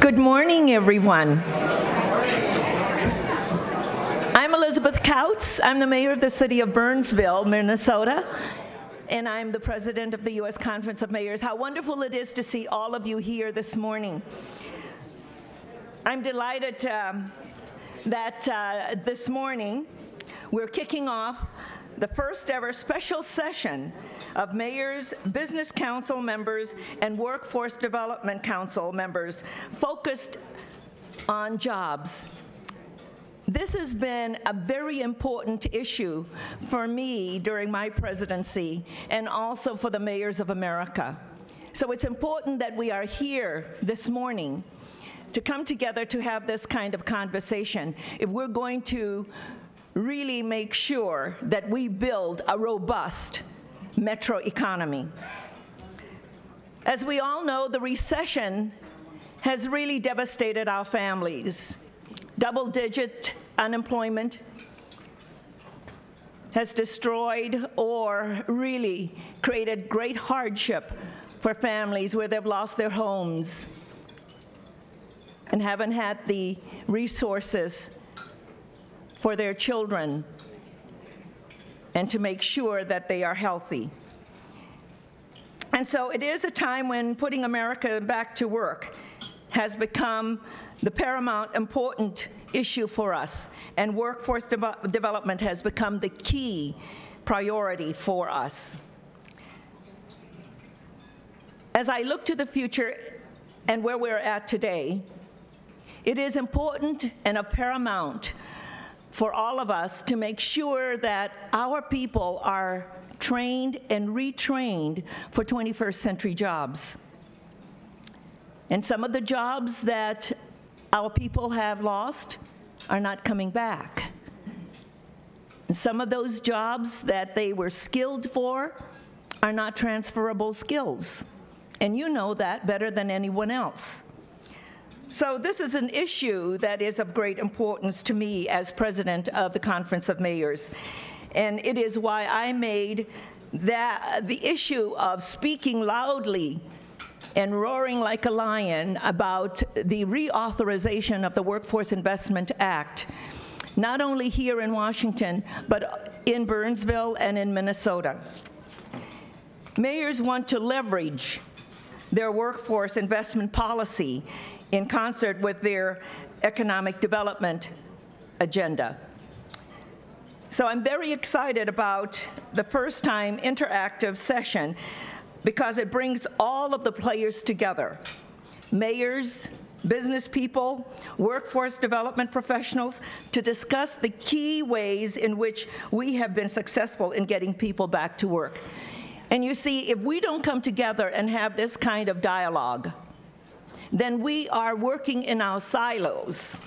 Good morning, everyone. I'm Elizabeth Kautz. I'm the mayor of the city of Burnsville, Minnesota, and I'm the president of the U.S. Conference of Mayors. How wonderful it is to see all of you here this morning. I'm delighted that this morning we're kicking off the first ever special session of mayors, business council members, and workforce development council members focused on jobs. This has been a very important issue for me during my presidency and also for the mayors of America. So it's important that we are here this morning to come together to have this kind of conversation if we're going to really make sure that we build a robust metro economy. As we all know, the recession has really devastated our families. Double-digit unemployment has destroyed or really created great hardship for families where they've lost their homes and haven't had the resources for their children and to make sure that they are healthy. And so it is a time when putting America back to work has become the paramount important issue for us, and workforce development has become the key priority for us. As I look to the future and where we're at today, it is important and of paramount for all of us to make sure that our people are trained and retrained for 21st century jobs. And some of the jobs that our people have lost are not coming back. And some of those jobs that they were skilled for are not transferable skills. And you know that better than anyone else. So this is an issue that is of great importance to me as president of the Conference of Mayors. And it is why I made the issue of speaking loudly and roaring like a lion about the reauthorization of the Workforce Investment Act, not only here in Washington, but in Burnsville and in Minnesota. Mayors want to leverage their workforce investment policy in concert with their economic development agenda. So I'm very excited about the first time interactive session because it brings all of the players together: mayors, business people, workforce development professionals, to discuss the key ways in which we have been successful in getting people back to work. And you see, if we don't come together and have this kind of dialogue, then we are working in our silos,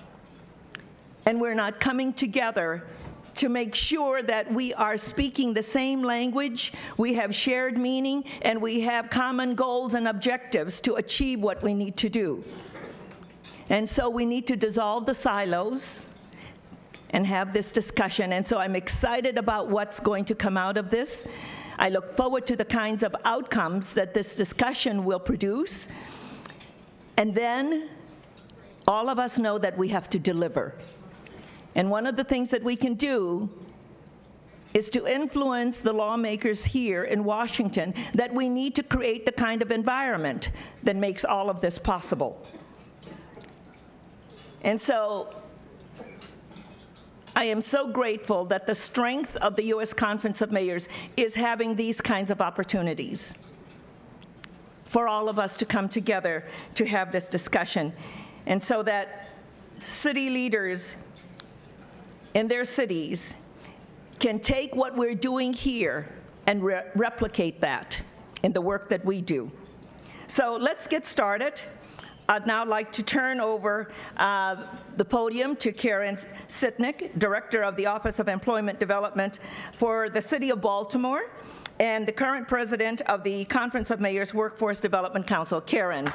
and we're not coming together to make sure that we are speaking the same language, we have shared meaning, and we have common goals and objectives to achieve what we need to do. And so we need to dissolve the silos and have this discussion. And so I'm excited about what's going to come out of this. I look forward to the kinds of outcomes that this discussion will produce. And then all of us know that we have to deliver. And one of the things that we can do is to influence the lawmakers here in Washington that we need to create the kind of environment that makes all of this possible. And so I am so grateful that the strength of the U.S. Conference of Mayors is having these kinds of opportunities for all of us to come together to have this discussion, and so that city leaders in their cities can take what we're doing here and replicate that in the work that we do. So let's get started. I'd now like to turn over the podium to Karen Sitnick, Director of the Office of Employment Development for the City of Baltimore, and the current president of the Conference of Mayors Workforce Development Council. Karen.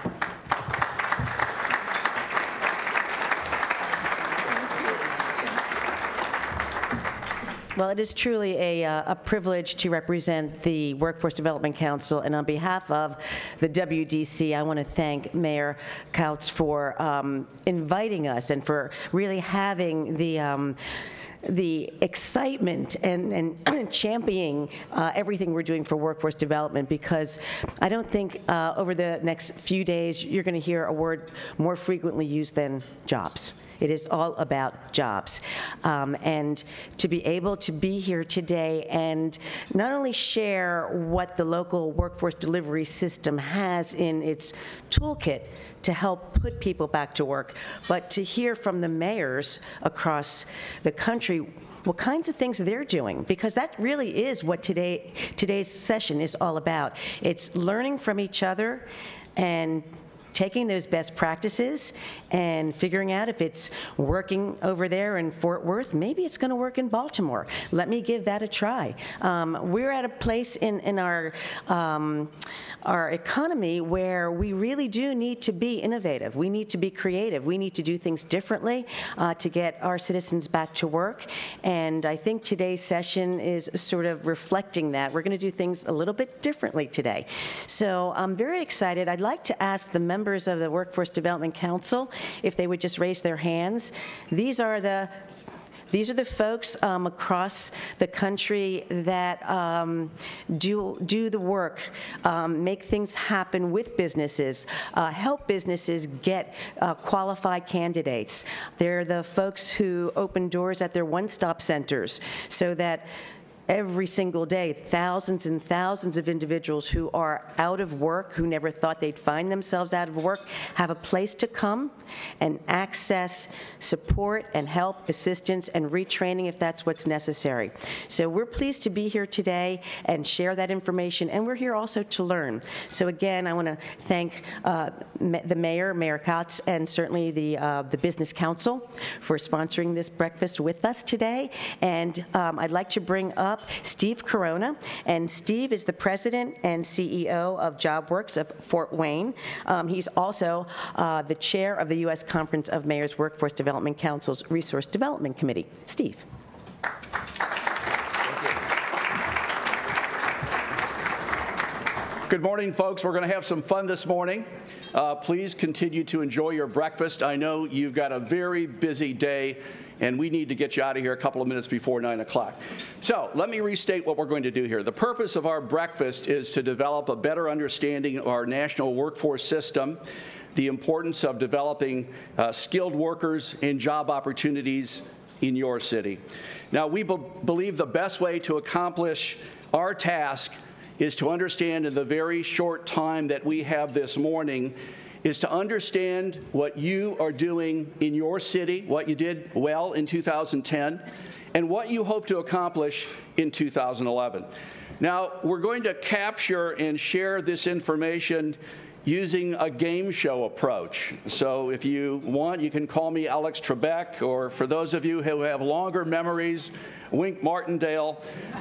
Well, it is truly a privilege to represent the Workforce Development Council, and on behalf of the WDC, I want to thank Mayor Kautz for inviting us and for really having the excitement and championing everything we're doing for workforce development, because I don't think over the next few days you're going to hear a word more frequently used than jobs. It is all about jobs. And to be able to be here today and not only share what the local workforce delivery system has in its toolkit to help put people back to work, but to hear from the mayors across the country what kinds of things they're doing, because that really is what today's session is all about. It's learning from each other and taking those best practices and figuring out if it's working over there in Fort Worth, maybe it's going to work in Baltimore. Let me give that a try. We're at a place in our economy where we really do need to be innovative. We need to be creative. We need to do things differently to get our citizens back to work. And I think today's session is sort of reflecting that. We're going to do things a little bit differently today. So I'm very excited. I'd like to ask the members of the Workforce Development Council if they would just raise their hands. These are the folks across the country that do the work, make things happen with businesses, help businesses get qualified candidates. They're the folks who open doors at their one-stop centers so that every single day, thousands and thousands of individuals who are out of work, who never thought they'd find themselves out of work, have a place to come and access support and help, assistance, and retraining if that's what's necessary. So we're pleased to be here today and share that information, and we're here also to learn. So again, I want to thank the Mayor, Mayor Kautz, and certainly the Business Council for sponsoring this breakfast with us today. And I'd like to bring up Steve Corona, and Steve is the president and CEO of JobWorks of Fort Wayne. He's also the chair of the U.S. Conference of Mayors Workforce Development Council's Resource Development Committee. Steve. Good morning, folks. We're going to have some fun this morning. Please continue to enjoy your breakfast. I know you've got a very busy day, and we need to get you out of here a couple of minutes before 9 o'clock. So let me restate what we're going to do here. The purpose of our breakfast is to develop a better understanding of our national workforce system, the importance of developing skilled workers and job opportunities in your city. Now, we believe the best way to accomplish our task is to understand in the very short time that we have this morning is to understand what you are doing in your city, what you did well in 2010, and what you hope to accomplish in 2011. Now, we're going to capture and share this information using a game show approach. So if you want, you can call me Alex Trebek, or for those of you who have longer memories, Wink Martindale.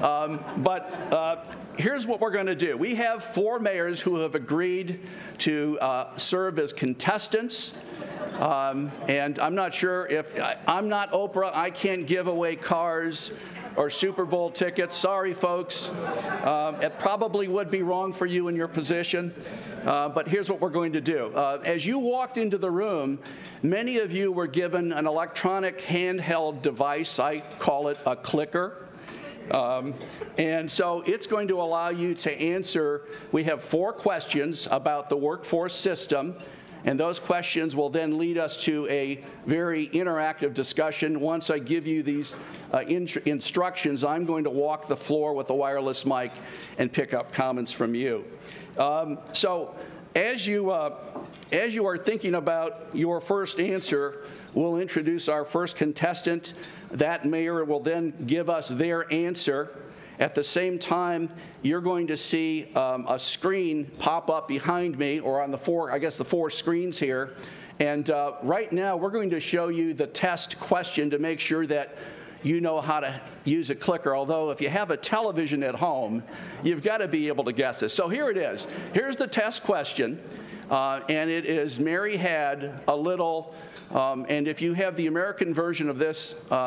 Here's what we're going to do. We have 4 mayors who have agreed to serve as contestants. And I'm not sure if, I'm not Oprah, I can't give away cars or Super Bowl tickets. Sorry, folks. It probably would be wrong for you in your position. But here's what we're going to do. As you walked into the room, many of you were given an electronic handheld device. I call it a clicker. And so it's going to allow you to answer. We have 4 questions about the workforce system, and those questions will then lead us to a very interactive discussion. Once I give you these instructions, I'm going to walk the floor with a wireless mic and pick up comments from you. So as you are thinking about your first answer, we'll introduce our first contestant. That mayor will then give us their answer. At the same time, you're going to see a screen pop up behind me, or on the 4 screens here. And right now, we're going to show you the test question to make sure that you know how to use a clicker, although if you have a television at home, you've got to be able to guess this. So here it is. Here's the test question, and it is Mary had a little, and if you have the American version of this,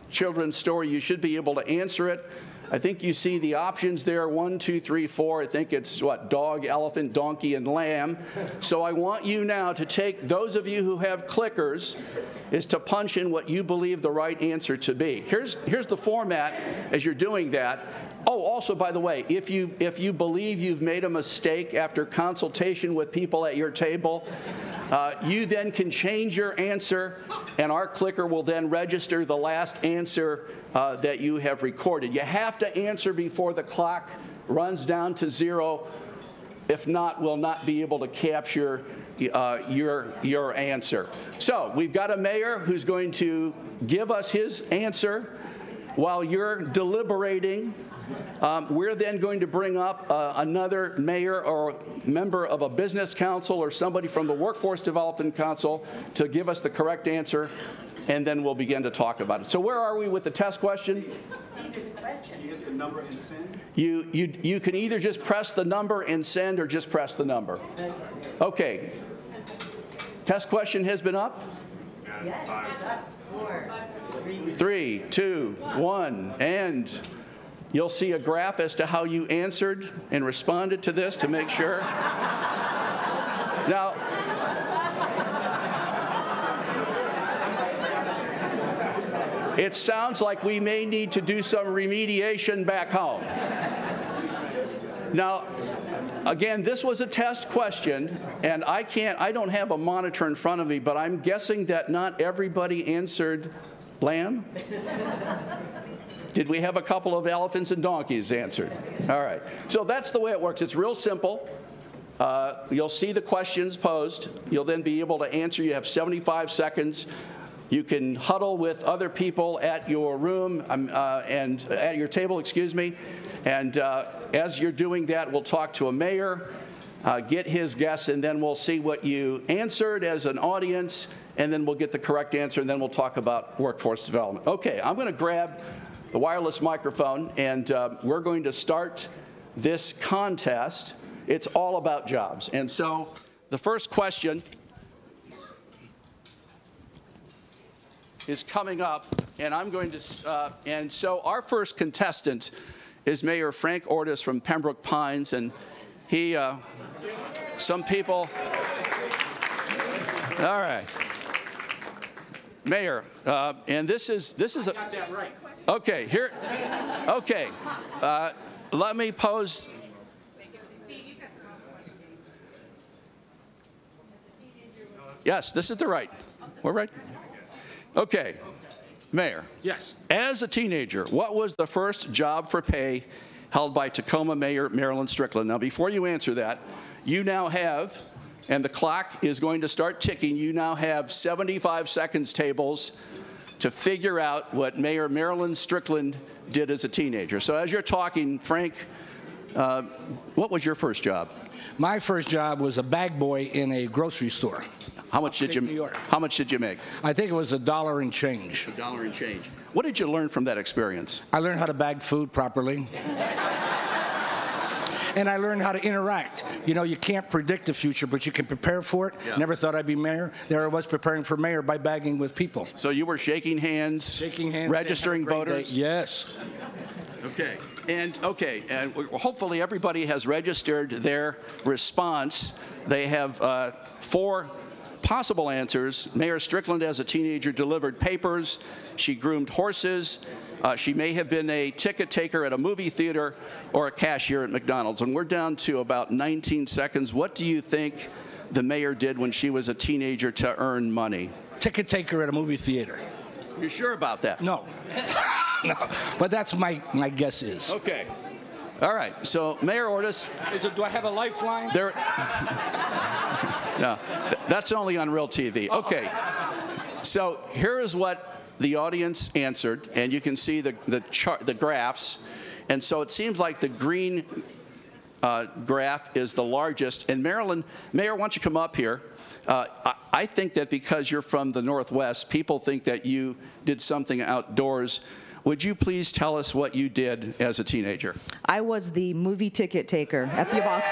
children's story, you should be able to answer it. I think you see the options there, 1, 2, 3, 4. I think it's what, dog, elephant, donkey, and lamb. So I want you now to take, those of you who have clickers, is to punch in what you believe the right answer to be. Here's the format as you're doing that. Oh, also, by the way, if you believe you've made a mistake after consultation with people at your table, you then can change your answer, and our clicker will then register the last answer that you have recorded. You have to answer before the clock runs down to 0. If not, we'll not be able to capture your answer. So we've got a mayor who's going to give us his answer while you're deliberating. We're then going to bring up another mayor or member of a business council or somebody from the Workforce Development Council to give us the correct answer, and then we'll begin to talk about it. So where are we with the test question? Steve, there's a question. You hit the number and send? You can either just press the number and send or just press the number. Okay. Test question has been up? Yes, it's up. 4, 3, 2, 1, and you'll see a graph as to how you answered and responded to this to make sure. Now, it sounds like we may need to do some remediation back home. Now, again, this was a test question, and I don't have a monitor in front of me, but I'm guessing that not everybody answered lamb. Did we have a couple of elephants and donkeys answered? All right. So that's the way it works. It's real simple. You'll see the questions posed. You'll then be able to answer. You have 75 seconds. You can huddle with other people at your room and at your table, excuse me. And as you're doing that, we'll talk to a mayor, get his guess, and then we'll see what you answered as an audience, and then we'll get the correct answer, and then we'll talk about workforce development. Okay, I'm going to grab the wireless microphone, and we're going to start this contest. It's all about jobs. And so the first question is coming up, and I'm going to, and so our first contestant is Mayor Frank Ortis from Pembroke Pines, and he, some people, all right. Mayor, and this is a, Got that right. okay, here, okay, let me pose, yes, this is the right, we're right. Okay, Mayor. Yes. As a teenager, what was the first job for pay held by Tacoma Mayor Marilyn Strickland? Now, before you answer that, you now have, and the clock is going to start ticking, you now have 75 seconds tables to figure out what Mayor Marilyn Strickland did as a teenager. So as you're talking, Frank, what was your first job? My first job was a bag boy in a grocery store. How much did New York. How much did you make? I think it was $1 and change. $1 and change. What did you learn from that experience? I learned how to bag food properly. And I learned how to interact. You know, you can't predict the future, but you can prepare for it. Yeah. Never thought I'd be mayor. There I was preparing for mayor by bagging with people. So you were shaking hands, registering voters? Yes. Okay. And hopefully everybody has registered their response. They have 4 possible answers. Mayor Strickland, as a teenager, delivered papers. She groomed horses. She may have been a ticket taker at a movie theater or a cashier at McDonald's. And we're down to about 19 seconds. What do you think the mayor did when she was a teenager to earn money? Ticket taker at a movie theater. You sure about that? No. No. But that's my guess is. Okay. All right. So, Mayor Ortis. Do I have a lifeline? No, that's only on Real TV. Okay. So here is what the audience answered, and you can see the graphs. And so it seems like the green graph is the largest. And Mayor, why don't you come up here? I think that because you're from the Northwest, people think that you did something outdoors. Would you please tell us what you did as a teenager? I was the movie ticket taker at the box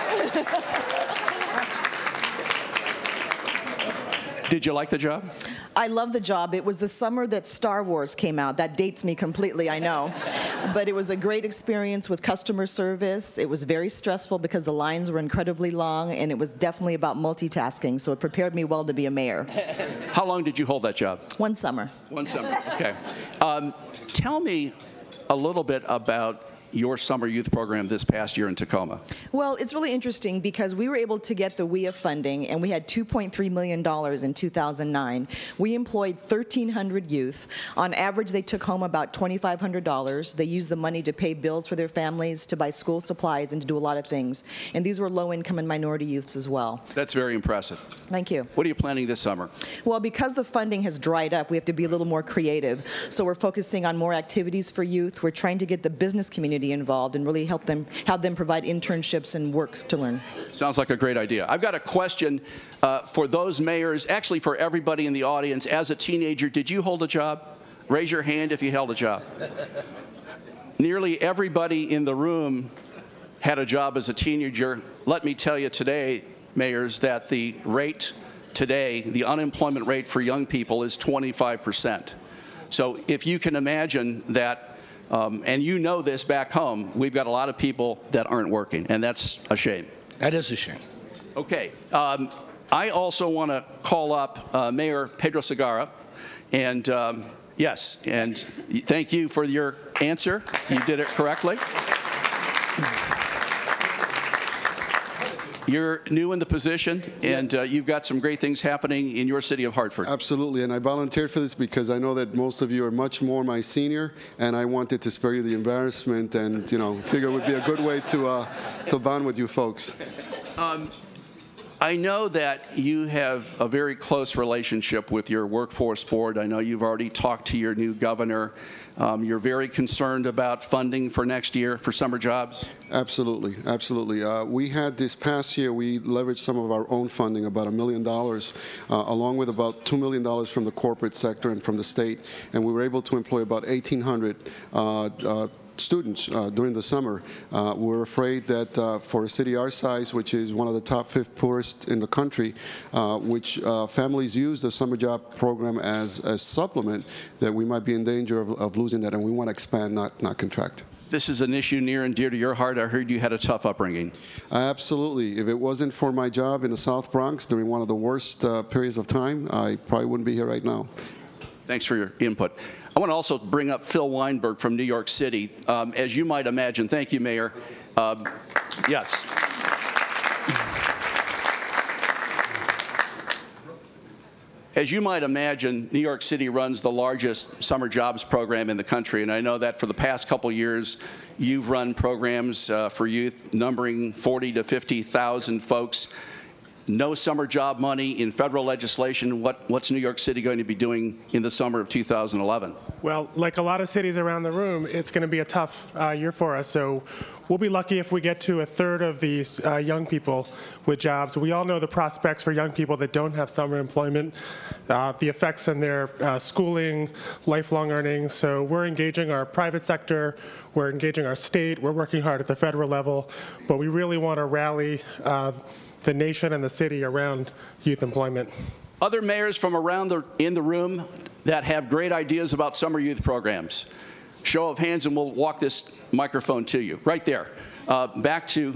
office. Did you like the job? I love the job. It was the summer that Star Wars came out. That dates me completely, I know. But it was a great experience with customer service. It was very stressful because the lines were incredibly long, and it was definitely about multitasking, so it prepared me well to be a mayor. How long did you hold that job? One summer. One summer, okay. Tell me a little bit about your summer youth program this past year in Tacoma. Well, it's really interesting because we were able to get the WIA funding, and we had $2.3 million in 2009. We employed 1,300 youth. On average, they took home about $2,500. They used the money to pay bills for their families, to buy school supplies, and to do a lot of things. And these were low-income and minority youths as well. That's very impressive. Thank you. What are you planning this summer? Well, because the funding has dried up, we have to be a little more creative. So we're focusing on more activities for youth. We're trying to get the business community involved and really have them provide internships and work to learn. Sounds like a great idea. I've got a question for those mayors, actually for everybody in the audience. As a teenager, did you hold a job? Raise your hand if you held a job. Nearly everybody in the room had a job as a teenager. Let me tell you today, mayors, that the rate today, the unemployment rate for young people is 25%. So if you can imagine that, and you know this back home, we've got a lot of people that aren't working, and that's a shame. That is a shame. Okay. I also want to call up Mayor Pedro Segarra, and yes, and thank you for your answer. You did it correctly. You're new in the position, and you've got some great things happening in your city of Hartford. Absolutely, and I volunteered for this because I know that most of you are much more my senior, and I wanted to spare you the embarrassment, and figure it would be a good way to bond with you folks. I know that you have a very close relationship with your workforce board. I know you've already talked to your new governor. You're very concerned about funding for next year for summer jobs? Absolutely, absolutely. We had this past year, we leveraged some of our own funding, about $1 million, along with about $2 million from the corporate sector and from the state, and we were able to employ about 1,800 students during the summer. We're afraid that for a city our size, which is one of the top 5 poorest in the country, which families use the summer job program as a supplement, that we might be in danger of losing that, and we want to expand, not contract. This is an issue near and dear to your heart. I heard you had a tough upbringing. Absolutely. If it wasn't for my job in the South Bronx during one of the worst periods of time, I probably wouldn't be here right now. Thanks for your input. I want to also bring up Phil Weinberg from New York City. As you might imagine, thank you, Mayor. Yes. As you might imagine, New York City runs the largest summer jobs program in the country, and I know that for the past couple years, you've run programs for youth numbering 40 to 50,000 folks. No summer job money in federal legislation. What's New York City going to be doing in the summer of 2011? Well, like a lot of cities around the room, it's going to be a tough year for us. So we'll be lucky if we get to 1/3 of these young people with jobs. We all know the prospects for young people that don't have summer employment, the effects on their schooling, lifelong earnings. So we're engaging our private sector, we're engaging our state, we're working hard at the federal level, but we really want to rally the nation and the city around youth employment. Other mayors from around in the room that have great ideas about summer youth programs. Show of hands and we'll walk this microphone to you. Right there. Back to,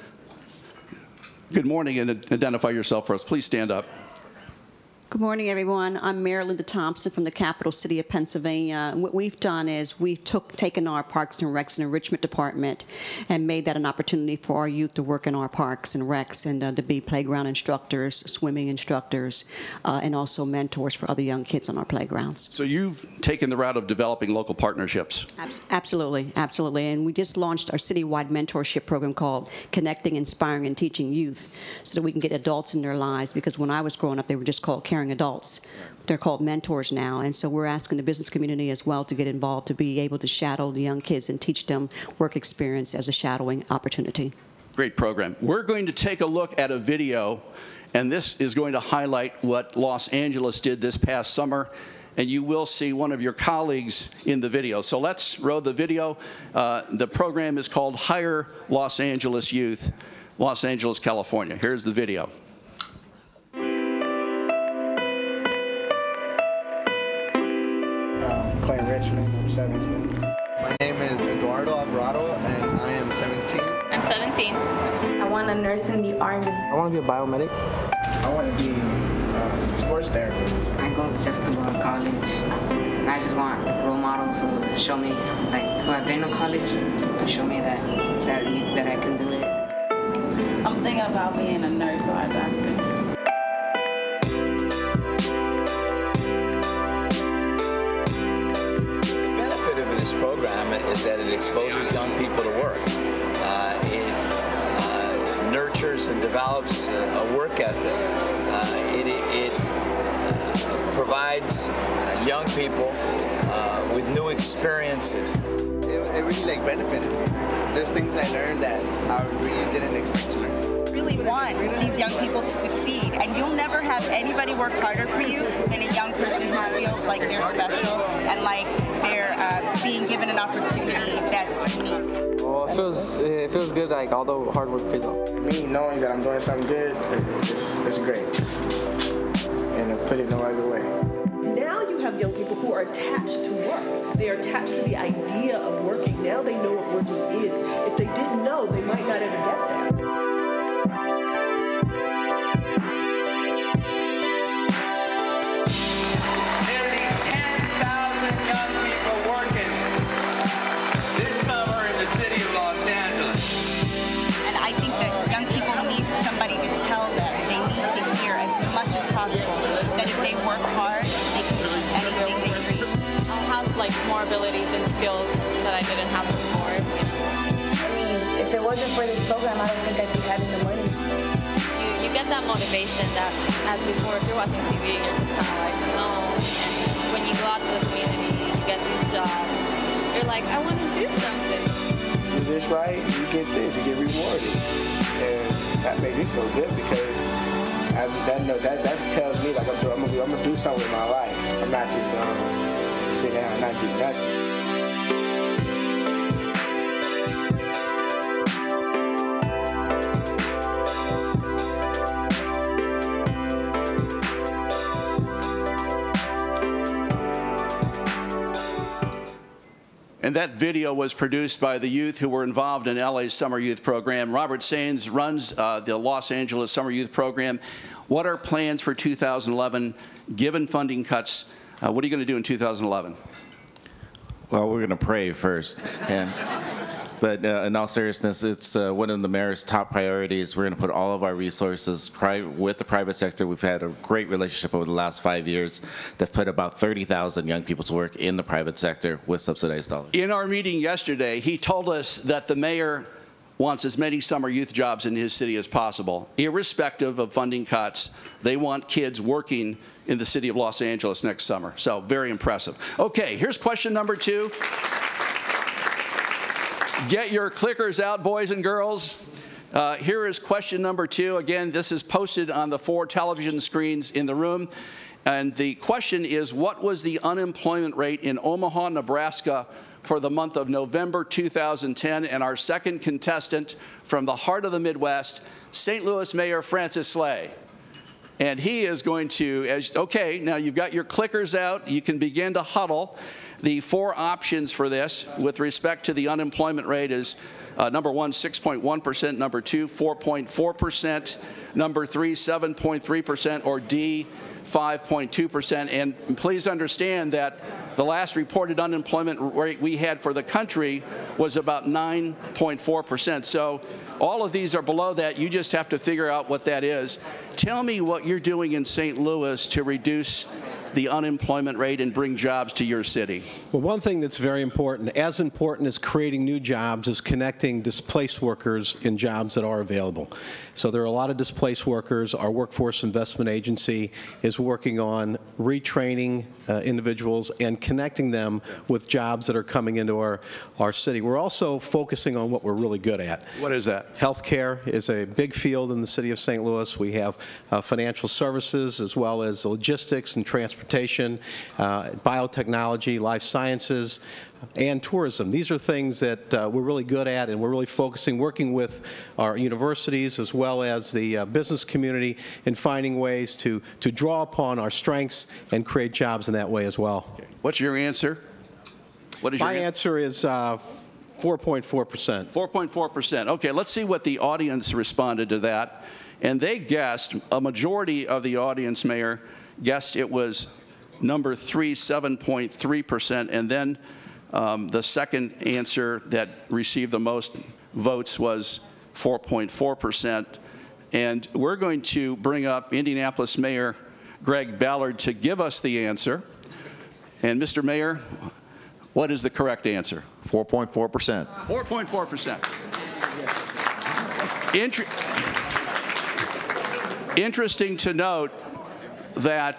good morning, and identify yourself for us. Please stand up. Good morning, everyone. I'm Mayor Linda Thompson from the capital city of Pennsylvania. What we've done is we've taken our Parks and Recs and Enrichment Department and made that an opportunity for our youth to work in our parks and recs and to be playground instructors, swimming instructors, and also mentors for other young kids on our playgrounds. So you've taken the route of developing local partnerships. Absolutely, absolutely. And we just launched our citywide mentorship program called Connecting, Inspiring, and Teaching Youth so that we can get adults in their lives, because when I was growing up, they were just called caring adults. They're called mentors now, and so we're asking the business community as well to get involved, to be able to shadow the young kids and teach them work experience as a shadowing opportunity. Great program. We're going to take a look at a video, and this is going to highlight what Los Angeles did this past summer, and you will see one of your colleagues in the video. So let's roll the video. The program is called Hire Los Angeles Youth, Los Angeles, California. Here's the video. Clay Richmond. I'm 17. My name is Eduardo Alvarado, and I am 17. I'm 17. I want to nurse in the Army. I want to be a biomedic. I want to be a sports therapist. My goal is just to go to college. And I just want role models who show me, like, who have been to college, to show me that I can do it. I'm thinking about being a nurse or a doctor. This program is that it exposes young people to work. It nurtures and develops a work ethic. It provides young people with new experiences. It really benefited me. There's things I learned that I really didn't expect to learn. Really want these young people to succeed, and you'll never have anybody work harder for you than a young person who feels like they're special and like they're being given an opportunity that's unique. Well, it feels good, like all the hard work pays off. Me knowing that I'm doing something good, it's great, and I put it no other way. Now you have young people who are attached to work. They are attached to the idea of working. Now they know what work is. If they didn't know, they might not ever get there. More abilities and skills that I didn't have before. I mean, if it wasn't for this program, I don't think I'd be having the money. You get that motivation that, as before, if you're watching TV, you're just kind of like, no. And when you go out to the community, you get these jobs, you're like, I want to do something. Do this right, you get this, you get rewarded. And that made me feel good because that tells me like I'm gonna do something with my life. I'm not just gonna sit down and not do nothing. And that video was produced by the youth who were involved in LA's Summer Youth Program. Robert Saenz runs the Los Angeles Summer Youth Program. What are plans for 2011, given funding cuts? What are you going to do in 2011? Well, we're going to pray first. But in all seriousness, it's one of the mayor's top priorities. We're going to put all of our resources with the private sector. We've had a great relationship over the last 5 years that put about 30,000 young people to work in the private sector with subsidized dollars. In our meeting yesterday, he told us that the mayor wants as many summer youth jobs in his city as possible. Irrespective of funding cuts, they want kids working in the city of Los Angeles next summer. So very impressive. Okay, here's question number 2. Get your clickers out, boys and girls. Here is question number 2. Again, this is posted on the 4 television screens in the room. And the question is, what was the unemployment rate in Omaha, Nebraska for the month of November 2010? And our second contestant from the heart of the Midwest, St. Louis Mayor Francis Slay. And he is going to, okay, now you've got your clickers out. You can begin to huddle. The 4 options for this with respect to the unemployment rate is number 1, 6.1%, number 2, 4.4%, number 3, 7.3%, or D, 5.2%. And please understand that the last reported unemployment rate we had for the country was about 9.4%. So all of these are below that. You just have to figure out what that is. Tell me what you're doing in St. Louis to reduce the unemployment rate and bring jobs to your city. Well, one thing that's very important, as important as creating new jobs, is connecting displaced workers in jobs that are available. So there are a lot of displaced workers. Our Workforce Investment Agency is working on retraining individuals and connecting them with jobs that are coming into our city. We're also focusing on what we're really good at. What is that? Healthcare is a big field in the city of St. Louis. We have financial services as well as logistics and transportation, biotechnology, life sciences, and tourism. These are things that we're really good at, and we're really focusing, working with our universities as well as the business community in finding ways to draw upon our strengths and create jobs in that way as well. What's your answer? What is your My answer is 4.4%. 4.4%. Okay, let's see what the audience responded to that. And they guessed, a majority of the audience, Mayor, guessed it was number 3, 7.3%. And then the second answer that received the most votes was 4.4%. And we're going to bring up Indianapolis Mayor Greg Ballard to give us the answer. And Mr. Mayor, what is the correct answer? 4.4%. 4.4%. Interesting to note that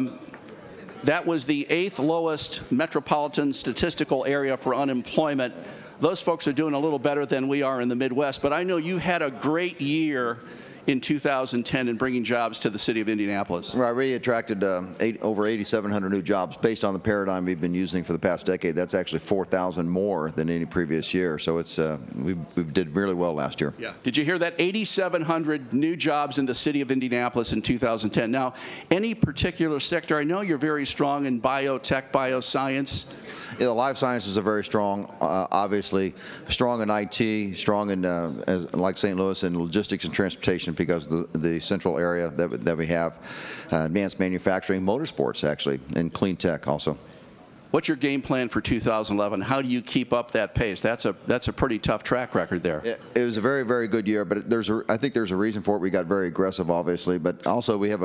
that was the 8th lowest metropolitan statistical area for unemployment. Those folks are doing a little better than we are in the Midwest, but I know you had a great year in 2010 in bringing jobs to the city of Indianapolis. Right, we attracted over 8,700 new jobs based on the paradigm we've been using for the past decade. That's actually 4,000 more than any previous year. So it's we did really well last year. Yeah. Did you hear that? 8,700 new jobs in the city of Indianapolis in 2010. Now, any particular sector? I know you're very strong in biotech, bioscience. Yeah, the life sciences are very strong, obviously. Strong in IT, strong in, like St. Louis, in logistics and transportation because of the central area that we have. Advanced manufacturing, motorsports, actually, and clean tech also. What's your game plan for 2011? How do you keep up that pace? That's a pretty tough track record there. It was a very, very good year, but I think there's a reason for it. We got very aggressive, obviously, but also we have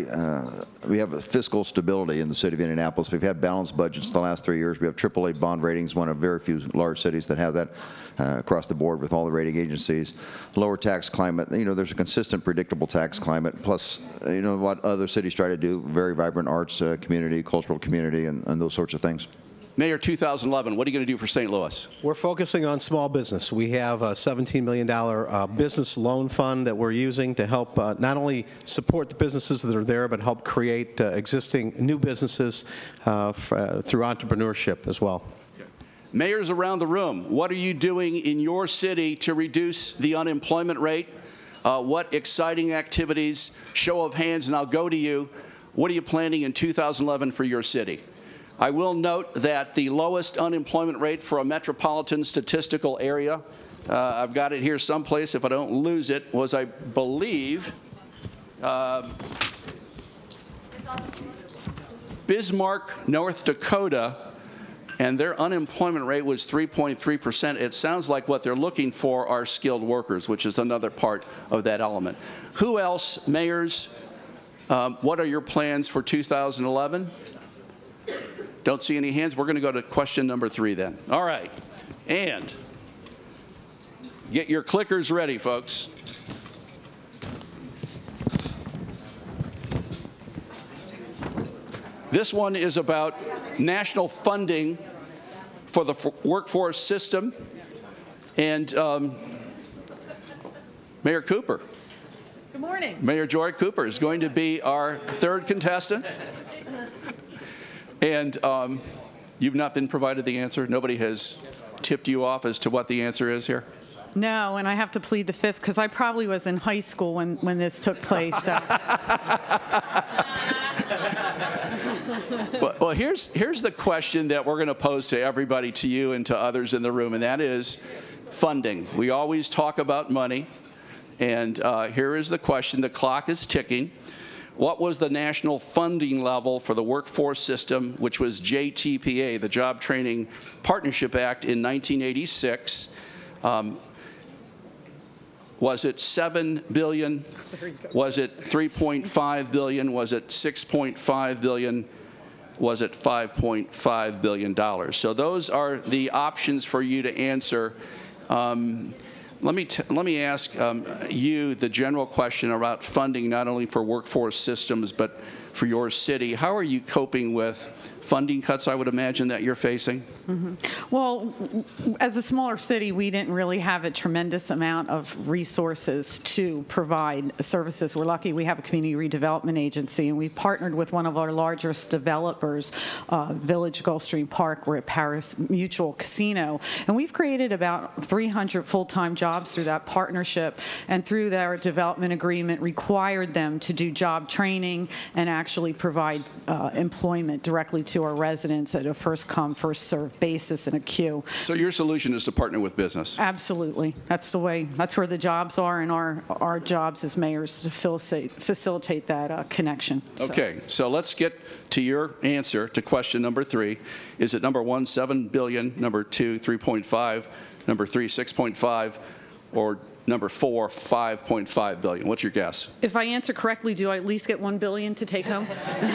a fiscal stability in the city of Indianapolis. We've had balanced budgets the last 3 years. We have AAA bond ratings, one of very few large cities that have that across the board with all the rating agencies. Lower tax climate. You know, there's a consistent, predictable tax climate. Plus, you know, what other cities try to do, very vibrant arts community, cultural community, and those sorts of things. Mayor, 2011, what are you going to do for St. Louis? We're focusing on small business. We have a $17 million business loan fund that we're using to help not only support the businesses that are there, but help create existing new businesses through entrepreneurship as well. Mayors around the room, what are you doing in your city to reduce the unemployment rate? What exciting activities, show of hands, and I'll go to you. What are you planning in 2011 for your city? I will note that the lowest unemployment rate for a metropolitan statistical area, I've got it here someplace if I don't lose it, was, I believe, Bismarck, North Dakota, and their unemployment rate was 3.3%. It sounds like what they're looking for are skilled workers, which is another part of that element. Who else, mayors, what are your plans for 2011? Don't see any hands. We're going to go to question number 3 then. All right. And get your clickers ready, folks. This one is about national funding for the workforce system. And Mayor Cooper. Good morning. Mayor Joy Cooper is going to be our 3rd contestant. And you've not been provided the answer? Nobody has tipped you off as to what the answer is here? No, and I have to plead the 5th because I probably was in high school when this took place. So. Well, here's the question that we're going to pose to everybody, to you and to others in the room, and that is funding. We always talk about money, and here is the question. The clock is ticking. What was the national funding level for the workforce system, which was JTPA, the Job Training Partnership Act, in 1986? Was it $7 billion? Was it $3.5 billion? Was it $6.5 billion? Was it $5.5 billion? So those are the options for you to answer. Let me ask you the general question about funding, not only for workforce systems, but for your city. How are you coping with funding cuts, I would imagine, that you're facing? Mm-hmm. Well, as a smaller city, we didn't really have a tremendous amount of resources to provide services. We're lucky we have a community redevelopment agency, and we partnered with one of our largest developers, Village Gulfstream Park. We're at Paris Mutual Casino, and we've created about 300 full-time jobs through that partnership, and through their development agreement required them to do job training and actually provide employment directly to our residents at a first-come, first-served basis in a queue. So your solution is to partner with business? Absolutely. That's the way. That's where the jobs are, and our jobs as mayors to facilitate that connection. Okay, so let's get to your answer to question number 3. Is it number 1, $7 billion, number 2, 3.5, number 3, 6.5, or number 4, $5.5 billion? What's your guess? If I answer correctly, do I at least get $1 billion to take home?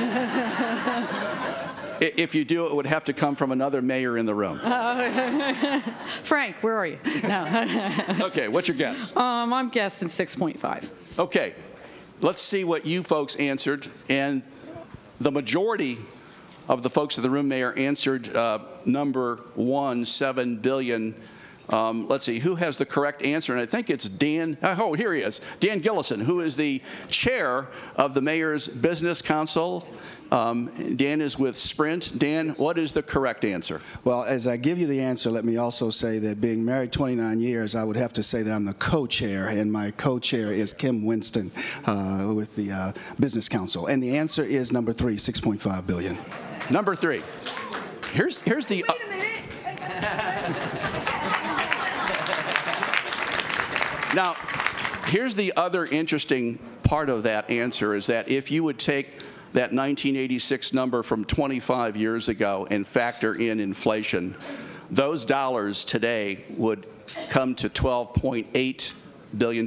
If you do, it would have to come from another mayor in the room. Frank, where are you? No. Okay, what's your guess? I'm guessing 6.5. Okay, let's see what you folks answered. And the majority of the folks in the room, Mayor, answered number 1, $7 billion. Let's see, who has the correct answer? And I think it's Dan. Oh, here he is. Dan Gillison, who is the chair of the Mayor's Business Council. Dan is with Sprint. Dan, what is the correct answer? Well, as I give you the answer, let me also say that being married 29 years, I would have to say that I'm the co-chair, and my co-chair is Kim Winston with the Business Council. And the answer is number 3, $6.5 billion. Number 3. Here's the... Wait a minute. Now, here's the other interesting part of that answer is that if you would take that 1986 number from 25 years ago and factor in inflation, those dollars today would come to $12.8 billion,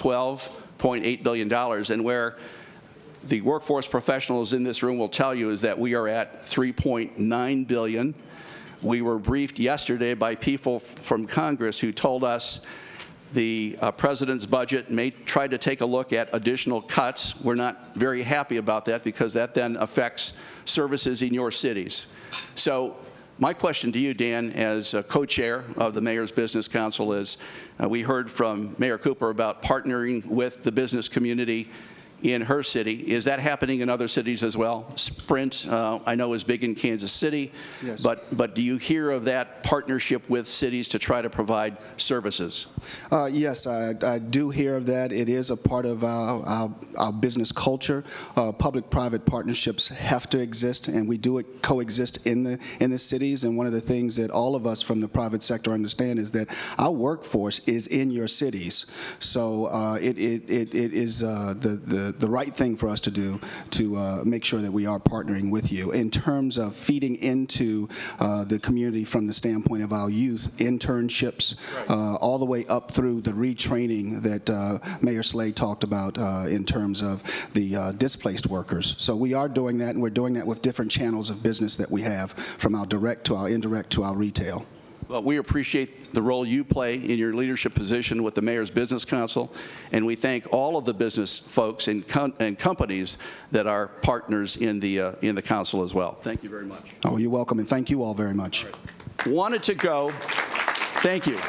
$12.8 billion. And where the workforce professionals in this room will tell you is that we are at $3.9 billion. We were briefed yesterday by people from Congress who told us the president's budget may try to take a look at additional cuts. We're not very happy about that because that then affects services in your cities. So my question to you, Dan, as co-chair of the Mayor's Business Council is, we heard from Mayor Cooper about partnering with the business community in her city. Is that happening in other cities as well? Sprint, I know, is big in Kansas City, yes. but do you hear of that partnership with cities to try to provide services? Yes, I do hear of that. It is a part of our business culture. Public-private partnerships have to exist, and we do coexist in the cities. And one of the things that all of us from the private sector understand is that our workforce is in your cities. So it is the right thing for us to do to make sure that we are partnering with you in terms of feeding into the community from the standpoint of our youth internships, all the way up through the retraining that Mayor Slade talked about in terms of the displaced workers. So we are doing that, and we're doing that with different channels of business that we have, from our direct to our indirect to our retail. Well, we appreciate the role you play in your leadership position with the Mayor's Business Council, and we thank all of the business folks and companies that are partners in the council as well. Thank you very much. Oh, you're welcome, and thank you all very much. Wanted to go. Thank you.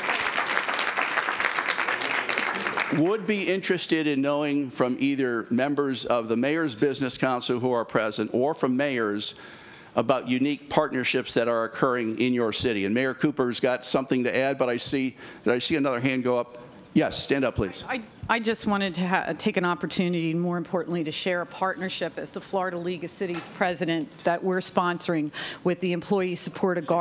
Would be interested in knowing from either members of the Mayor's Business Council who are present or from mayors about unique partnerships that are occurring in your city. And Mayor Cooper's got something to add, but did I see another hand go up? Yes, stand up, please. I just wanted to take an opportunity, more importantly, to share a partnership as the Florida League of Cities president that we're sponsoring with the employee support of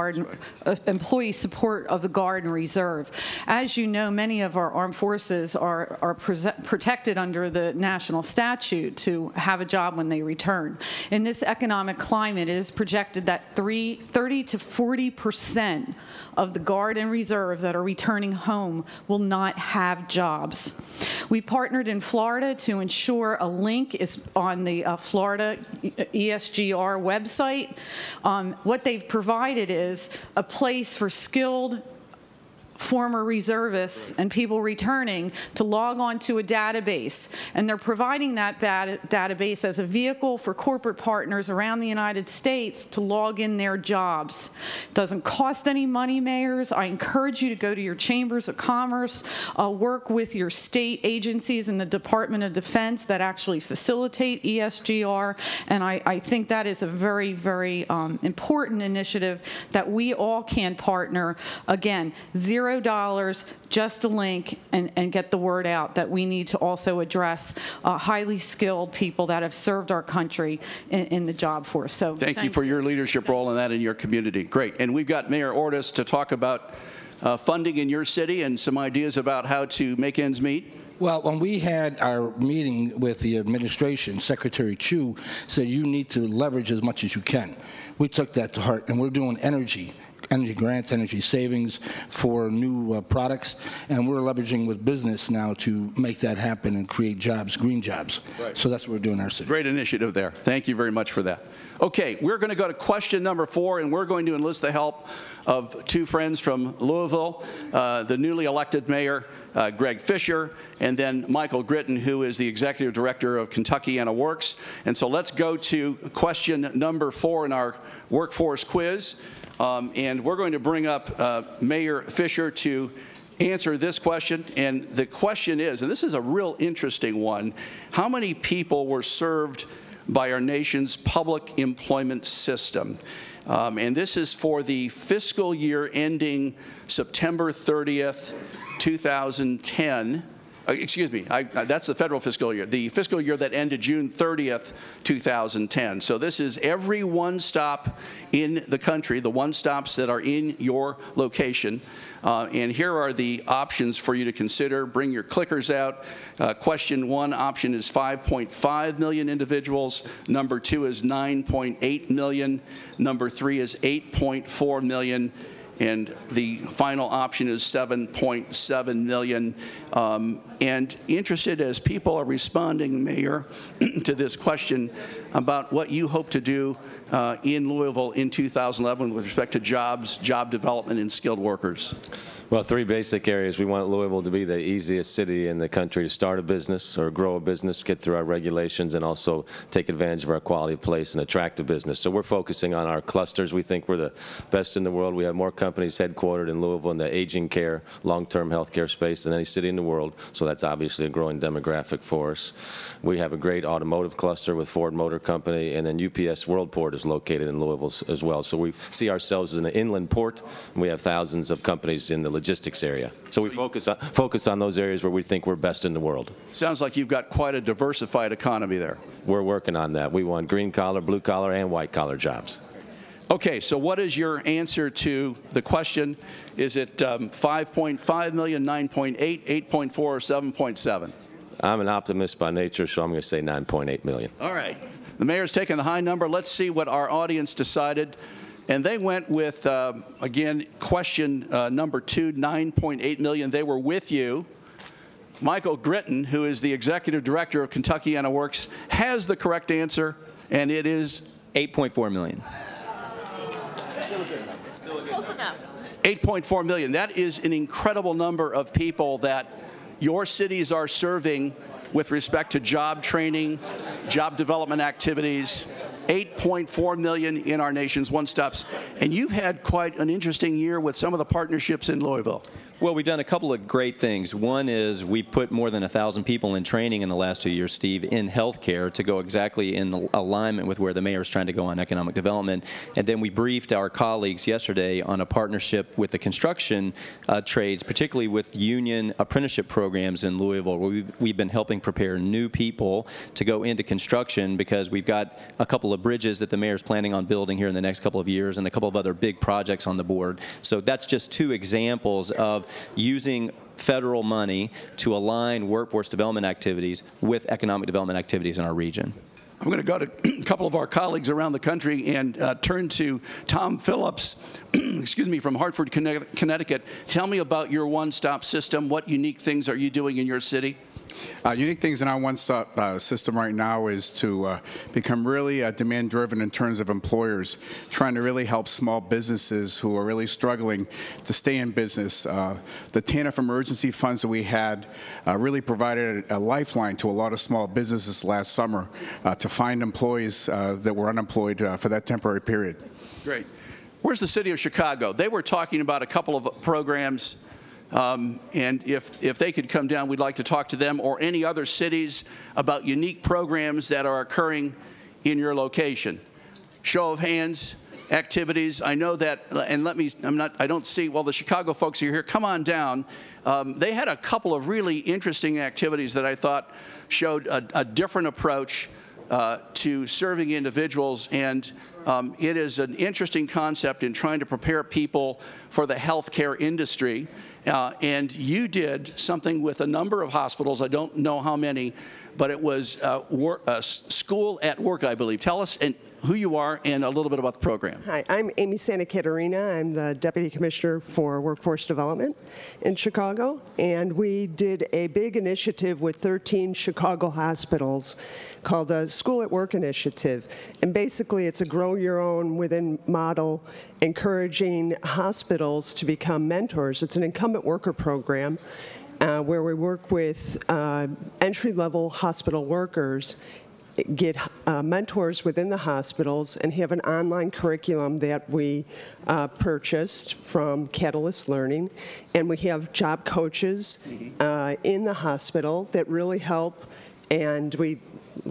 the Guard and Reserve. As you know, many of our armed forces are protected under the national statute to have a job when they return. In this economic climate, it is projected that 30 to 40% of the Guard and Reserve that are returning home will not have jobs. We partnered in Florida to ensure a link is on the Florida ESGR website. What they've provided is a place for skilled former reservists and people returning to log on to a database. And they're providing that database as a vehicle for corporate partners around the United States to log in their jobs. It doesn't cost any money, mayors. I encourage you to go to your chambers of commerce, work with your state agencies and the Department of Defense that actually facilitate ESGR. And I think that is a very, very important initiative that we all can partner. Again, 0 $0, just a link, and get the word out that we need to also address highly skilled people that have served our country in the job force. So thank you for your leadership role in that in your community. Great. And we've got Mayor Ortis to talk about funding in your city and some ideas about how to make ends meet. Well, when we had our meeting with the administration, Secretary Chu said you need to leverage as much as you can. We took that to heart, and we're doing energy grants, energy savings for new products, and we're leveraging with business now to make that happen and create jobs, green jobs. Right. So that's what we're doing in our city. Great initiative there. Thank you very much for that. Okay, we're going to go to question number 4, and we're going to enlist the help of two friends from Louisville, the newly elected mayor, Greg Fisher, and then Michael Gritton, who is the executive director of Kentuckiana Works. And so let's go to question number 4 in our workforce quiz. And we're going to bring up Mayor Fisher to answer this question. And the question is, and this is a real interesting one, how many people were served by our nation's public employment system? And this is for the fiscal year ending September 30th, 2010. Excuse me, that's the federal fiscal year. The fiscal year that ended June 30th, 2010. So this is every one stop in the country, the one stops that are in your location. And here are the options for you to consider. Bring your clickers out. Question 1 option is 5.5 million individuals. Number 2 is 9.8 million. Number 3 is 8.4 million. And the final option is 7.7 million. And interested as people are responding, Mayor, to this question about what you hope to do in Louisville in 2011 with respect to jobs, job development, and skilled workers. Well, 3 basic areas. We want Louisville to be the easiest city in the country to start a business or grow a business, get through our regulations, and also take advantage of our quality of place and attract a business. So we're focusing on our clusters. We think we're the best in the world. We have more companies headquartered in Louisville in the aging care, long-term health care space than any city in the world. So that's obviously a growing demographic for us. We have a great automotive cluster with Ford Motor Company, and then UPS Worldport is located in Louisville as well. So we see ourselves as an inland port, and we have thousands of companies in the logistics area. So we focus on those areas where we think we're best in the world. Sounds like you've got quite a diversified economy there. We're working on that. We want green collar, blue collar, and white collar jobs. Okay, so what is your answer to the question? Is it 5.5 million, 9.8, 8.4, or 7.7? I'm an optimist by nature, so I'm going to say 9.8 million. All right. The mayor's taking the high number. Let's see what our audience decided. And they went with, again, question number 2, 9.8 million. They were with you. Michael Gritton, who is the executive director of Kentuckiana Works, has the correct answer, and it is 8.4 million. Close enough. 8.4 million. That is an incredible number of people that your cities are serving with respect to job training, job development activities. 8.4 million in our nation's one-stops. And you've had quite an interesting year with some of the partnerships in Louisville. Well, we've done a couple of great things. One is we put more than 1,000 people in training in the last 2 years, Steve, in healthcare to go exactly in alignment with where the mayor is trying to go on economic development. And then we briefed our colleagues yesterday on a partnership with the construction trades, particularly with union apprenticeship programs in Louisville, where we've been helping prepare new people to go into construction because we've got a couple of bridges that the mayor's planning on building here in the next couple of years and a couple of other big projects on the board. So that's just 2 examples of using federal money to align workforce development activities with economic development activities in our region. I'm going to go to a couple of our colleagues around the country and turn to Tom Phillips, excuse me, from Hartford, Connecticut. Tell me about your one-stop system. What unique things are you doing in your city? Unique things in our one-stop system right now is to become really demand-driven in terms of employers, trying to really help small businesses who are really struggling to stay in business. The TANF emergency funds that we had really provided a lifeline to a lot of small businesses last summer to find employees that were unemployed for that temporary period. Great. Where's the city of Chicago? They were talking about a couple of programs. And if they could come down, we'd like to talk to them or any other cities about unique programs that are occurring in your location. Show of hands. activities. I know that, and I don't see, well, the Chicago folks are here. Come on down. They had a couple of really interesting activities that I thought showed a different approach to serving individuals, and it is an interesting concept in trying to prepare people for the healthcare industry. And you did something with a number of hospitals. I don't know how many, but it was school at work, I believe. Tell us who you are and a little bit about the program. Hi, I'm Amy Santa Caterina. I'm the Deputy Commissioner for Workforce Development in Chicago. And we did a big initiative with 13 Chicago hospitals called the School at Work Initiative. And basically, it's a grow your own within model, encouraging hospitals to become mentors. It's an incumbent worker program where we work with entry-level hospital workers, get mentors within the hospitals, and have an online curriculum that we purchased from Catalyst Learning. And we have job coaches in the hospital that really help, and we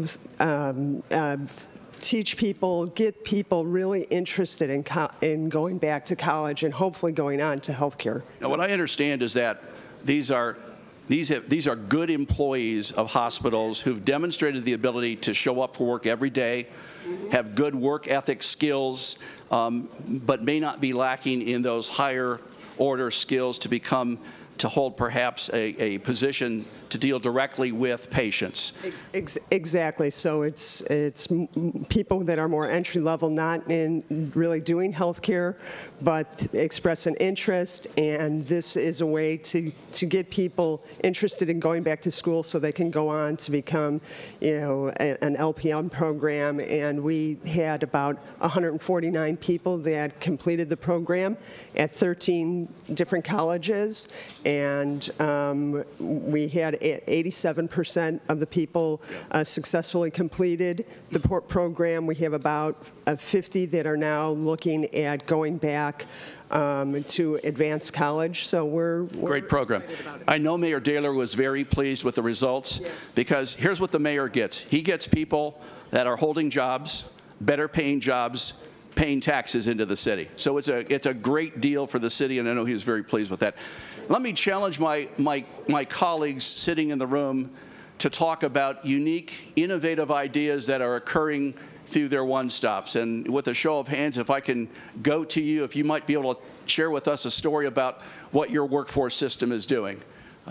teach people, get people really interested in going back to college and hopefully going on to healthcare. Now, what I understand is that these are good employees of hospitals who've demonstrated the ability to show up for work every day, have good work ethic skills, but may not be lacking in those higher order skills to hold perhaps a position to deal directly with patients. Exactly. So it's people that are more entry level, not in really doing healthcare, but express an interest. And this is a way to get people interested in going back to school so they can go on to become, an LPN program. And we had about 149 people that completed the program at 13 different colleges. And we had 87% of the people successfully completed the program. We have about 50 that are now looking at going back to advanced college. So we're great program. I know Mayor Daylor was very pleased with the results because here's what the mayor gets. He gets people that are holding jobs, better paying jobs, paying taxes into the city. So it's a great deal for the city, and I know he was very pleased with that. Let me challenge my colleagues sitting in the room to talk about unique, innovative ideas that are occurring through their one-stops. And with a show of hands, if I can go to you, if you might be able to share with us a story about what your workforce system is doing.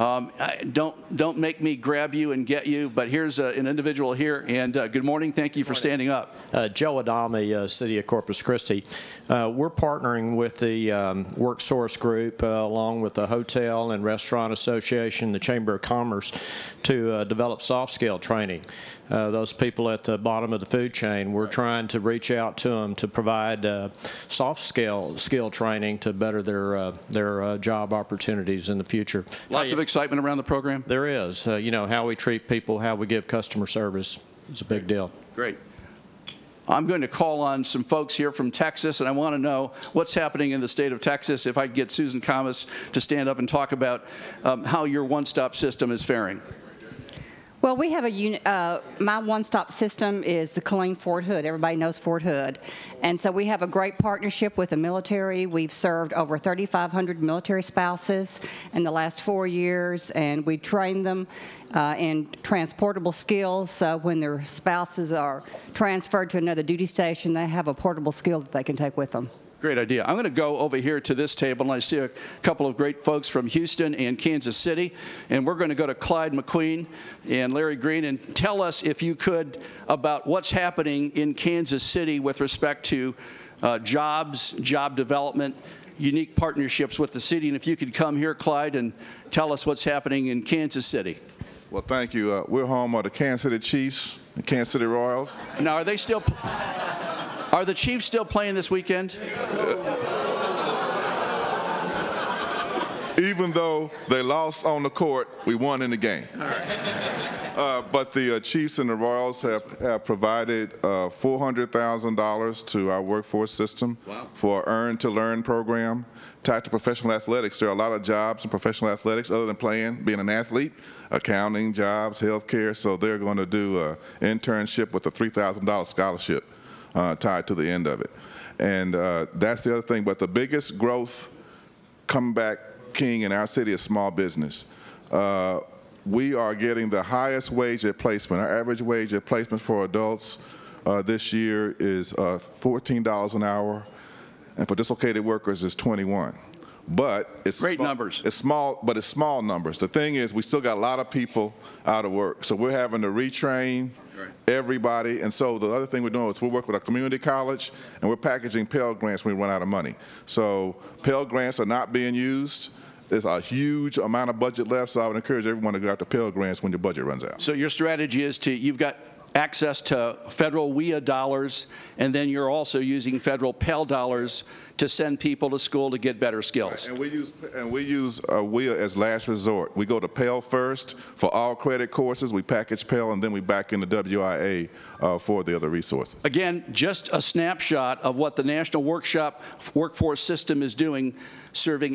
Don't make me grab you and get you, but here's an individual here, and good morning. Thank you for standing up. Joe Adami, City of Corpus Christi. We're partnering with the WorkSource Group along with the Hotel and Restaurant Association, the Chamber of Commerce, to develop soft skill training. Those people at the bottom of the food chain, we're trying to reach out to them to provide soft skill training to better their job opportunities in the future. Lots of excitement around the program? There is. How we treat people, how we give customer service is a big deal. Great. I'm going to call on some folks here from Texas, and I want to know what's happening in the state of Texas. If I could get Susan Kamas to stand up and talk about how your one-stop system is faring. Well, we have my one-stop system is the Killeen Fort Hood. Everybody knows Fort Hood. And so we have a great partnership with the military. We've served over 3,500 military spouses in the last 4 years, and we train them in transportable skills. So when their spouses are transferred to another duty station, they have a portable skill that they can take with them. Great idea. I'm going to go over here to this table, and I see a couple of great folks from Houston and Kansas City, and we're going to go to Clyde McQueen and Larry Green, and tell us, if you could, about what's happening in Kansas City with respect to jobs, job development, unique partnerships with the city. And if you could come here, Clyde, and tell us what's happening in Kansas City. Well, thank you. We're home of the Kansas City Chiefs, the Kansas City Royals. Now, are they still... Are the Chiefs still playing this weekend? Even though they lost on the court, we won in the game. But the Chiefs and the Royals have provided $400,000 to our workforce system for Earn to Learn program. Tied to professional athletics, there are a lot of jobs in professional athletics other than playing, being an athlete, accounting, jobs, healthcare. So they're going to do an internship with a $3,000 scholarship tied to the end of it. And that's the other thing. But the biggest growth comeback king in our city is small business. We are getting the highest wage at placement. Our average wage at placement for adults this year is $14 an hour, and for dislocated workers is $21. But it's great numbers. It's small, but it's small numbers. The thing is, we still got a lot of people out of work, so we're having to retrain everybody. And so the other thing we're doing is we work with a community college, and we're packaging Pell Grants when we run out of money. So Pell Grants are not being used. There's a huge amount of budget left, so I would encourage everyone to go after Pell Grants when your budget runs out. So your strategy is you've got access to federal WIA dollars, and then you're also using federal Pell dollars to send people to school to get better skills. Right. And we use WIA as last resort. We go to Pell first for all credit courses. We package Pell, and then we back into WIA for the other resources. Again, just a snapshot of what the National Workforce System is doing, serving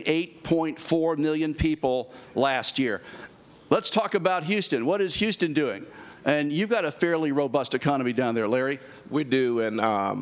8.4 million people last year. Let's talk about Houston. What is Houston doing? And you've got a fairly robust economy down there, Larry. We do, and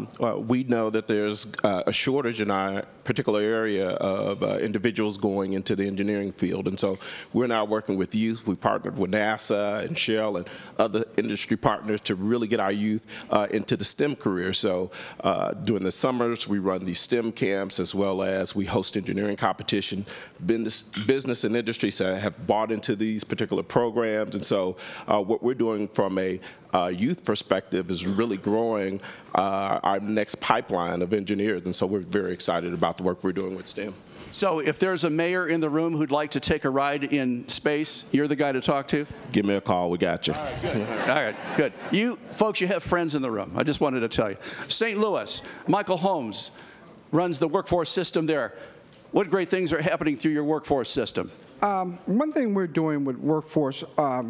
we know that there's a shortage in our particular area of individuals going into the engineering field, and so we're now working with youth. We partnered with NASA and Shell and other industry partners to really get our youth into the STEM career. So during the summers, we run these STEM camps, as well as we host engineering competition. Business and industries have bought into these particular programs, and so what we're doing from a youth perspective is really growing our next pipeline of engineers, and so we're very excited about the work we're doing with STEM. So if there's a mayor in the room who'd like to take a ride in space, you're the guy to talk to? Give me a call. We got you. All right, good. All right, good. You folks, you have friends in the room. I just wanted to tell you. St. Louis, Michael Holmes runs the workforce system there. What great things are happening through your workforce system? One thing we're doing with workforce,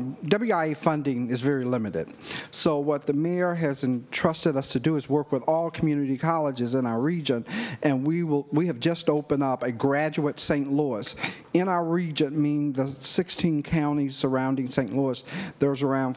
WIA funding is very limited. So what the mayor has entrusted us to do is work with all community colleges in our region, and we have just opened up a graduate St. Louis. In our region, meaning the 16 counties surrounding St. Louis, there's around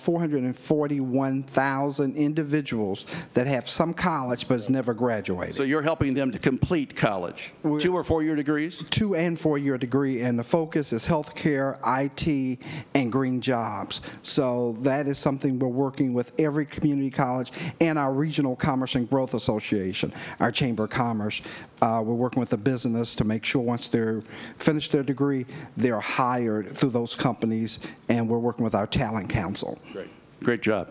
441,000 individuals that have some college but has never graduated. So you're helping them to complete college. 2 or 4 year degrees? 2 and 4 year degree, and the focus is healthcare, IT, and green jobs. So that is something we're working with every community college and our Regional Commerce and Growth Association, our Chamber of Commerce. We're working with the business to make sure once they're finished their degree, they're hired through those companies, and we're working with our Talent Council. Great. Great job.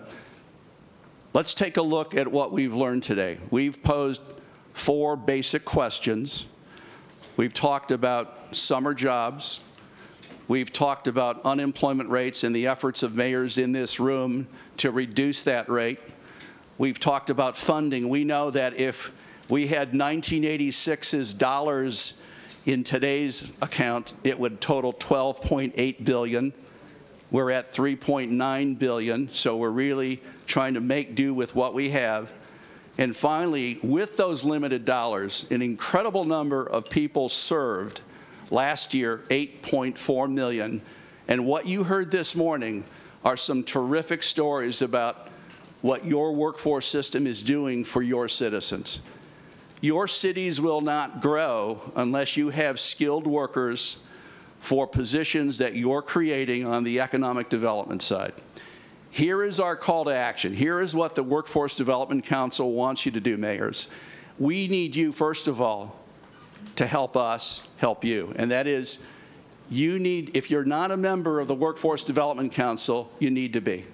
Let's take a look at what we've learned today. We've posed 4 basic questions. We've talked about summer jobs. We've talked about unemployment rates and the efforts of mayors in this room to reduce that rate. We've talked about funding. We know that if we had 1986's dollars in today's account, it would total $12.8 billion. We're at $3.9 billion, so we're really trying to make do with what we have. And finally, with those limited dollars, an incredible number of people served. Last year, 8.4 million. And what you heard this morning are some terrific stories about what your workforce system is doing for your citizens. Your cities will not grow unless you have skilled workers for positions that you're creating on the economic development side. Here is our call to action. Here is what the Workforce Development Council wants you to do, mayors. We need you, first of all, to help us help you. And that is, you need, if you're not a member of the Workforce Development Council, you need to be.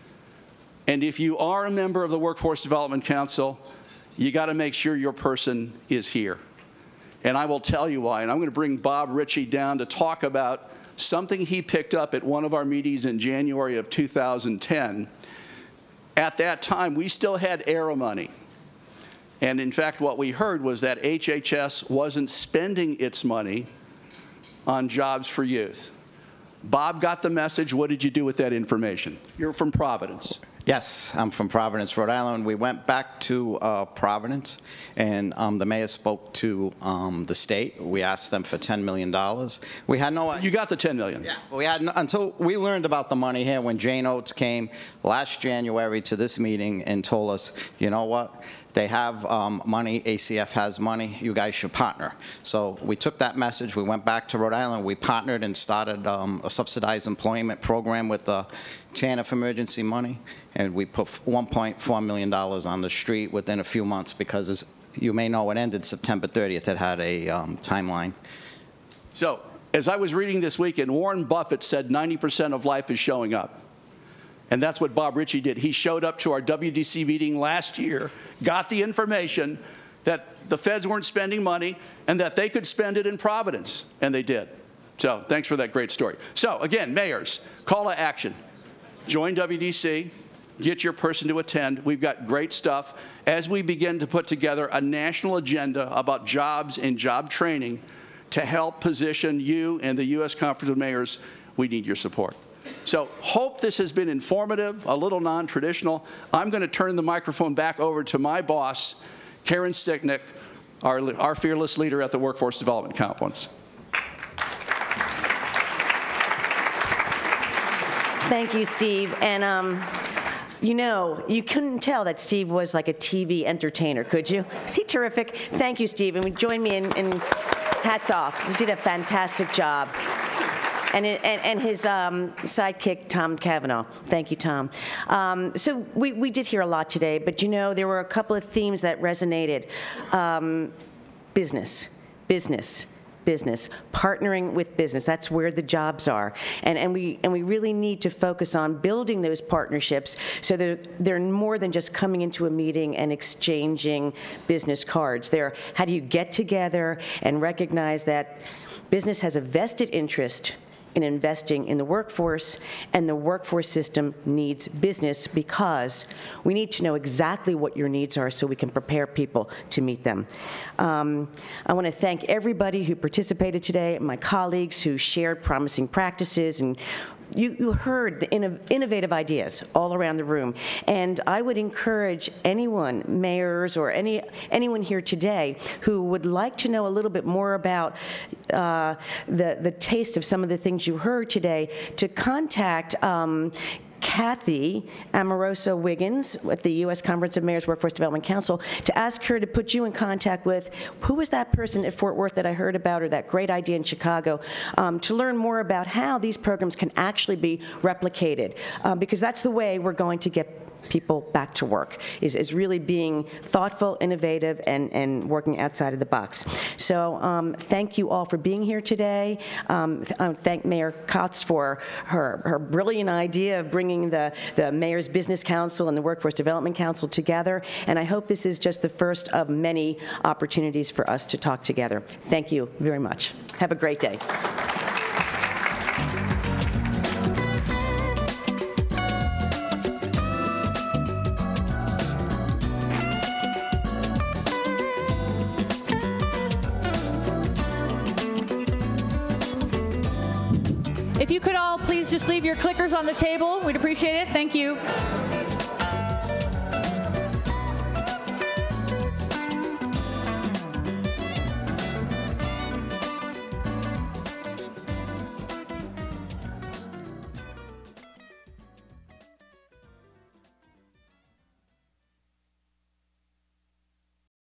And if you are a member of the Workforce Development Council, you got to make sure your person is here. And I will tell you why. And I'm going to bring Bob Ritchie down to talk about something he picked up at one of our meetings in January of 2010. At that time, we still had ARRA money. And in fact, what we heard was that HHS wasn't spending its money on jobs for youth. Bob got the message. What did you do with that information? You're from Providence. Yes, I'm from Providence, Rhode Island. We went back to Providence, and the mayor spoke to the state. We asked them for $10 million. We had no idea. You got the $10 million? Yeah. We had until we learned about the money here when Jane Oates came last January to this meeting and told us, you know what? They have money, ACF has money, you guys should partner. So we took that message, we went back to Rhode Island, we partnered and started a subsidized employment program with the TANF emergency money, and we put $1.4 million on the street within a few months because, as you may know, it ended September 30th. It had a timeline. So, as I was reading this weekend, Warren Buffett said 90% of life is showing up. And that's what Bob Ritchie did. He showed up to our WDC meeting last year, got the information that the feds weren't spending money and that they could spend it in Providence, and they did. So thanks for that great story. So again, mayors, call to action. Join WDC, get your person to attend. We've got great stuff. As we begin to put together a national agenda about jobs and job training to help position you and the U.S. Conference of Mayors, we need your support. So hope this has been informative, a little non-traditional. I'm going to turn the microphone back over to my boss, Karen Sicknick, our fearless leader at the Workforce Development Conference. Thank you, Steve. And you know, you couldn't tell that Steve was like a TV entertainer, could you? Is he terrific? Thank you, Steve. And join me in hats off. You did a fantastic job. And his sidekick, Tom Cavanaugh. Thank you, Tom. So we did hear a lot today, but you know, there were a couple of themes that resonated. Business, partnering with business. That's where the jobs are. And we really need to focus on building those partnerships so they're more than just coming into a meeting and exchanging business cards. How do you get together and recognize that business has a vested interest in investing in the workforce, and the workforce system needs business because we need to know exactly what your needs are so we can prepare people to meet them. I want to thank everybody who participated today, my colleagues who shared promising practices, and you heard the innovative ideas all around the room. And I would encourage anyone, mayors or anyone here today who would like to know a little bit more about the taste of some of the things you heard today to contact Kathy Amoroso Wiggins with the U.S. Conference of Mayors Workforce Development Council to ask her to put you in contact with who was that person at Fort Worth that I heard about, or that great idea in Chicago, to learn more about how these programs can actually be replicated, because that's the way we're going to get people back to work, is really being thoughtful, innovative, and working outside of the box. So thank you all for being here today. Thank Mayor Kotz for her brilliant idea of bringing the Mayor's Business Council and the Workforce Development Council together, and I hope this is just the first of many opportunities for us to talk together. Thank you very much. Have a great day. If you could all please just leave your clickers on the table, we'd appreciate it. Thank you.